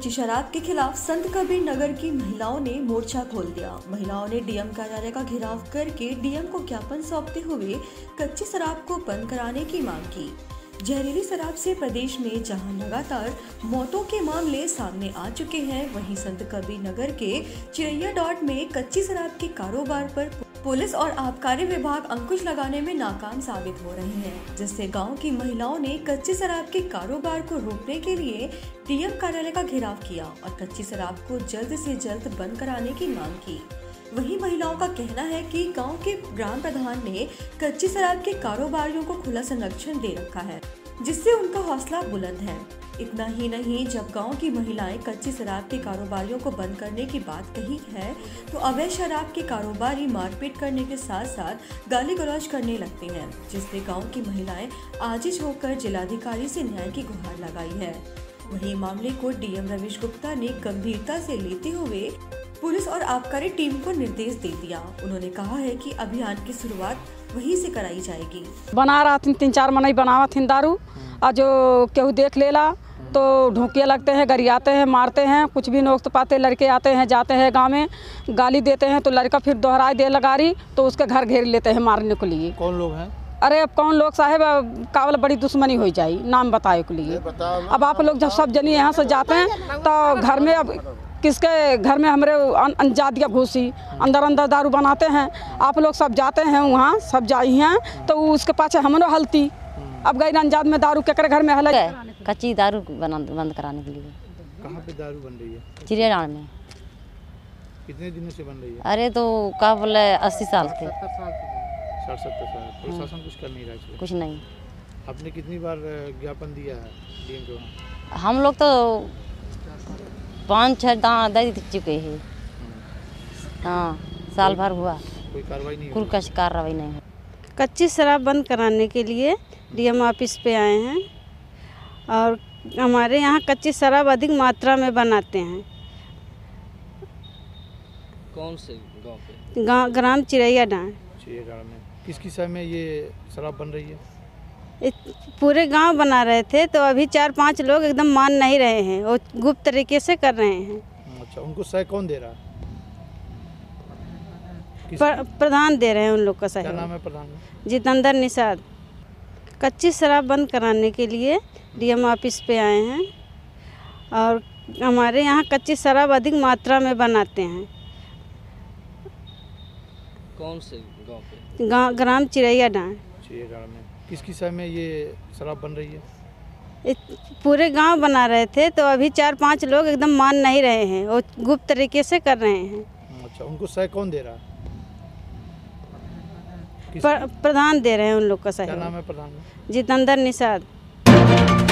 कच्ची शराब के खिलाफ संत कबीर नगर की महिलाओं ने मोर्चा खोल दिया। महिलाओं ने डीएम कार्यालय का घेराव करके डीएम को ज्ञापन सौंपते हुए कच्ची शराब को बंद कराने की मांग की। जहरीली शराब से प्रदेश में जहां लगातार मौतों के मामले सामने आ चुके हैं, वहीं संत कबीर नगर के चिरैया डॉट में कच्ची शराब के कारोबार पर पुलिस और आबकारी विभाग अंकुश लगाने में नाकाम साबित हो रहे हैं, जिससे गांव की महिलाओं ने कच्ची शराब के कारोबार को रोकने के लिए डीएम कार्यालय का घेराव किया और कच्ची शराब को जल्द से जल्द बंद कराने की मांग की। वहीं महिलाओं का कहना है कि गांव के ग्राम प्रधान ने कच्ची शराब के कारोबारियों को खुला संरक्षण दे रखा है, जिससे उनका हौसला बुलंद है। इतना ही नहीं, जब गांव की महिलाएं कच्ची शराब के कारोबारियों को बंद करने की बात कही है तो अवैध शराब के कारोबारी मारपीट करने के साथ साथ गाली गलौज करने लगते हैं, जिससे गांव की महिलाएं आजिज होकर जिलाधिकारी से न्याय की गुहार लगाई है। वहीं मामले को डीएम रमेश गुप्ता ने गंभीरता से लेते हुए पुलिस और आबकारी टीम को निर्देश दे दिया। उन्होंने कहा है कि अभियान की शुरुआत वहीं से कराई जाएगी। बना रहा 3-4 महीने बनावा थी दारू, और जो केहू देख लेला तो ढूंढिए लगते हैं, गरियाते हैं, मारते हैं, कुछ भी नोक पाते। लड़के आते हैं, जाते हैं गांव में, गाली देते हैं तो लड़का फिर दोहराई दे लगारी तो उसके घर घेर लेते हैं मारने के लिए। कौन लोग हैं? अरे अब कौन लोग साहेब, कावल बड़ी दुश्मनी हो जाए नाम बताए के लिए। अब आप लोग जब सब जनी यहाँ से जाते हैं तो घर में अब किसके घर में हमारे अंजादिया घुसी अंदर दारू बनाते हैं। आप लोग सब जाते हैं वहाँ, सब जाई हैं तो उसके पाछे हमरो हलती। अब गई अंजाद में दारू केकरे घर में हल कच्ची दारू बंद कराने के लिए। कहाँ पे दारू बन रही है? चिड़िया डाल में। कितने दिनों से बन रही है? अरे तो क्या बोले 80 साल थे। 60-70 साल। प्रशासन कुछ कर नहीं रहा है? कुछ नहीं। आपने कितनी बार ज्ञापन दिया है डीएम को? हम लोग तो 5-6 दे चुके हैं। हाँ, साल भर हुआ, कोई कार्रवाई नहीं? कोई कार्रवाई नहीं है। कच्ची शराब बंद कराने के लिए डीएम ऑफिस पे आए हैं और हमारे यहाँ कच्ची शराब अधिक मात्रा में बनाते हैं। कौन से गांव पे? ग्राम चिरैया डांड। चिरैया में किस समय में ये शराब बन रही है? पूरे गांव बना रहे थे तो अभी 4-5 लोग एकदम मान नहीं रहे हैं और गुप्त तरीके से कर रहे हैं। अच्छा, उनको सह कौन दे रहा है? प्रधान दे रहे हैं उन लोग का सह। क्या नाम है प्रधान? जितेंद्र निषाद। कच्ची शराब बंद कराने के लिए डीएम ऑफिस पे आए हैं और हमारे यहाँ कच्ची शराब अधिक मात्रा में बनाते हैं। कौन से गांव पे? ग्राम चिरैया डांड। चिरैया में किस समय में ये शराब बन रही है? पूरे गांव बना रहे थे तो अभी 4-5 लोग एकदम मान नहीं रहे हैं और गुप्त तरीके से कर रहे हैं। अच्छा, उनको सह कौन दे रहा है? प्रधान दे रहे हैं उन लोग का सह। क्या नाम है प्रधान? जितेंद्र निषाद।